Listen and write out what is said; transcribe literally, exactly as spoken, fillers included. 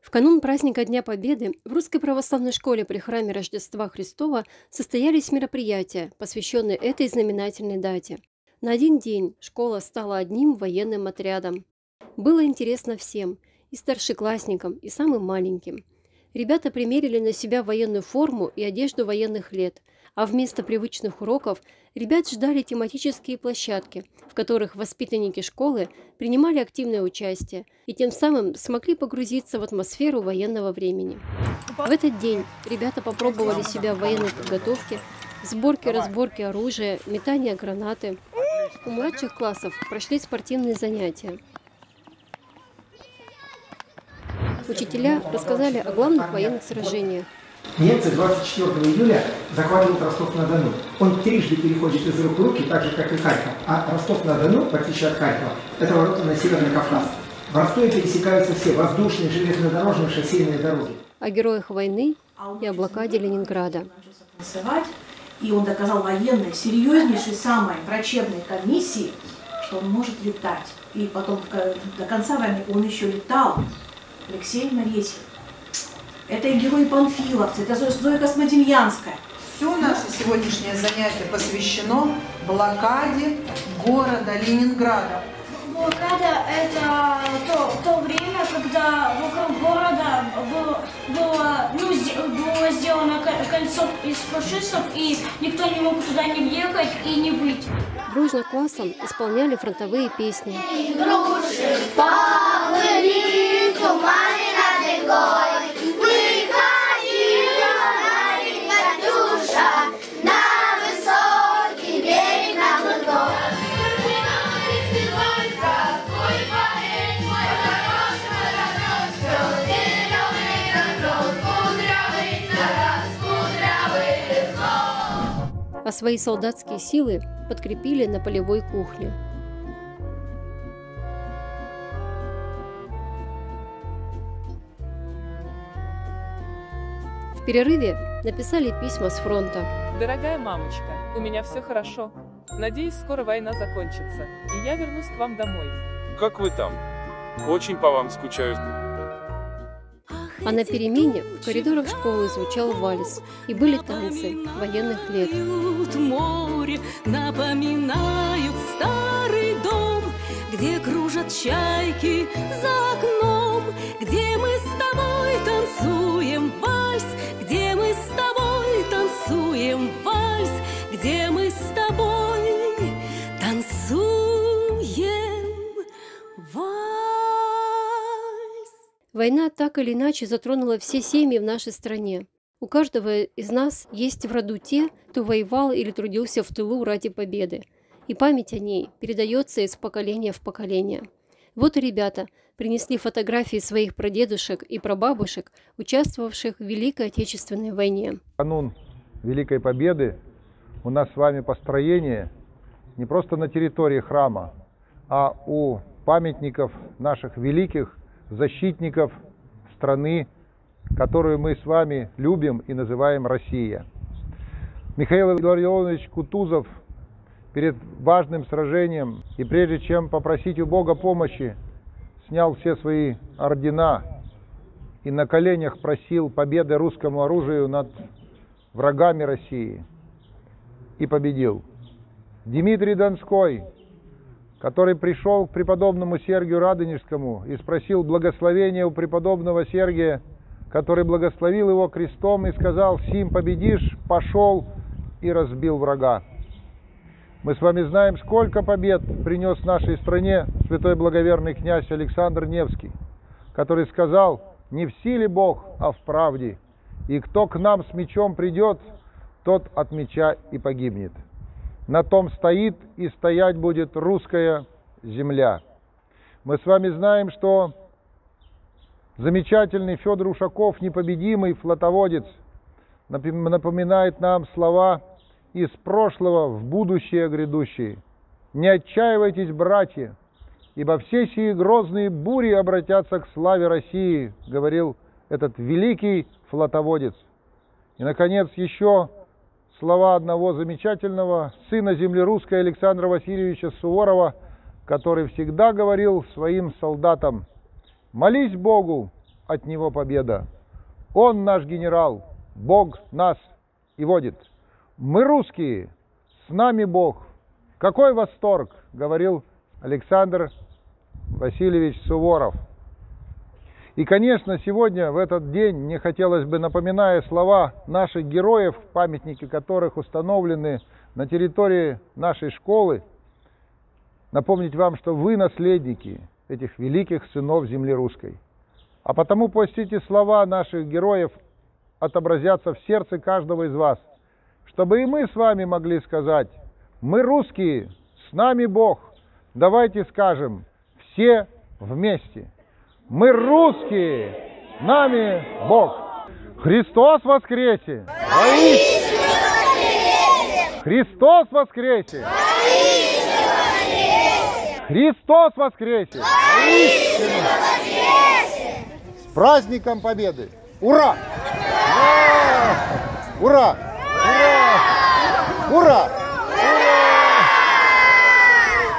В канун праздника Дня Победы в Русской православной школе при храме Рождества Христова состоялись мероприятия, посвященные этой знаменательной дате. На один день школа стала одним военным отрядом. Было интересно всем, и старшеклассникам, и самым маленьким. Ребята примерили на себя военную форму и одежду военных лет, а вместо привычных уроков ребят ждали тематические площадки, в которых воспитанники школы принимали активное участие и тем самым смогли погрузиться в атмосферу военного времени. В этот день ребята попробовали себя в военной подготовке, сборке, разборке оружия, метании гранаты. У младших классов прошли спортивные занятия. Учителя рассказали о главных военных сражениях. Немцы двадцать четвёртого июля захватывают Ростов-на-Дону. Он трижды переходит из рук в руки, так же, как и Харьков. А Ростов-на-Дону, в отличие от Харькова, это ворота на Северный Кавказ. В Ростове пересекаются все воздушные, железнодорожные, шоссейные дороги. О героях войны и о блокаде Ленинграда. И он доказал военной, серьезнейшей, самой врачебной комиссии, что он может летать. И потом до конца войны он еще летал. Алексей Моресьев. Это и герои панфиловцы, это Зоя Космодемьянская. Все наше сегодняшнее занятие посвящено блокаде города Ленинграда. Блокада – это то, то время, когда вокруг города было, было, ну, было сделано кольцо из фашистов, и никто не мог туда не въехать и не выйти. Дружно классом исполняли фронтовые песни. Груши поплыли, туманы над рекой. Выходила Катюша на высокий берег на Лугой. А свои солдатские силы подкрепили на полевой кухне. В перерыве написали письма с фронта. Дорогая мамочка, у меня все хорошо. Надеюсь, скоро война закончится, и я вернусь к вам домой. Как вы там? Очень по вам скучаю. А на перемене в коридорах школы звучал вальс, и были танцы военных лет. Море напоминают старый дом, где кружат чайки за окном, где мы с тобой танцуем вальс, где мы с тобой танцуем вальс, где мы с тобой танцуем вальс. Война так или иначе затронула все семьи в нашей стране. У каждого из нас есть в роду те, кто воевал или трудился в тылу ради победы. И память о ней передается из поколения в поколение. Вот и ребята принесли фотографии своих прадедушек и прабабушек, участвовавших в Великой Отечественной войне. Канун Великой Победы у нас с вами построение не просто на территории храма, а у памятников наших великих защитников страны, которую мы с вами любим и называем Россия. Михаил Илларионович Кутузов перед важным сражением и прежде чем попросить у Бога помощи, снял все свои ордена и на коленях просил победы русскому оружию над врагами России и победил. Дмитрий Донской, который пришел к преподобному Сергию Радонежскому и спросил благословения у преподобного Сергия, который благословил его крестом и сказал: «Сим победишь», пошел и разбил врага. Мы с вами знаем, сколько побед принес нашей стране святой благоверный князь Александр Невский, который сказал: «Не в силе Бог, а в правде, и кто к нам с мечом придет, тот от меча и погибнет. На том стоит и стоять будет русская земля». Мы с вами знаем, что замечательный Федор Ушаков, непобедимый флотоводец, напоминает нам слова из прошлого в будущее грядущее. «Не отчаивайтесь, братья, ибо все сии грозные бури обратятся к славе России», говорил этот великий флотоводец. И, наконец, еще слова одного замечательного сына земли русской Александра Васильевича Суворова, который всегда говорил своим солдатам: «Молись Богу, от Него победа. Он наш генерал, Бог нас и водит. Мы русские, с нами Бог. Какой восторг, говорил Александр Васильевич Суворов. И, конечно, сегодня, в этот день, мне хотелось бы, напоминая слова наших героев, памятники которых установлены на территории нашей школы, напомнить вам, что вы наследники этих великих сынов земли русской. А потому пусть эти слова наших героев отобразятся в сердце каждого из вас, чтобы и мы с вами могли сказать: мы русские, с нами Бог. Давайте скажем все вместе: мы русские, с нами Бог. Христос воскресе! Христос воскресе! Христос воскресе! С праздником Победы! Ура!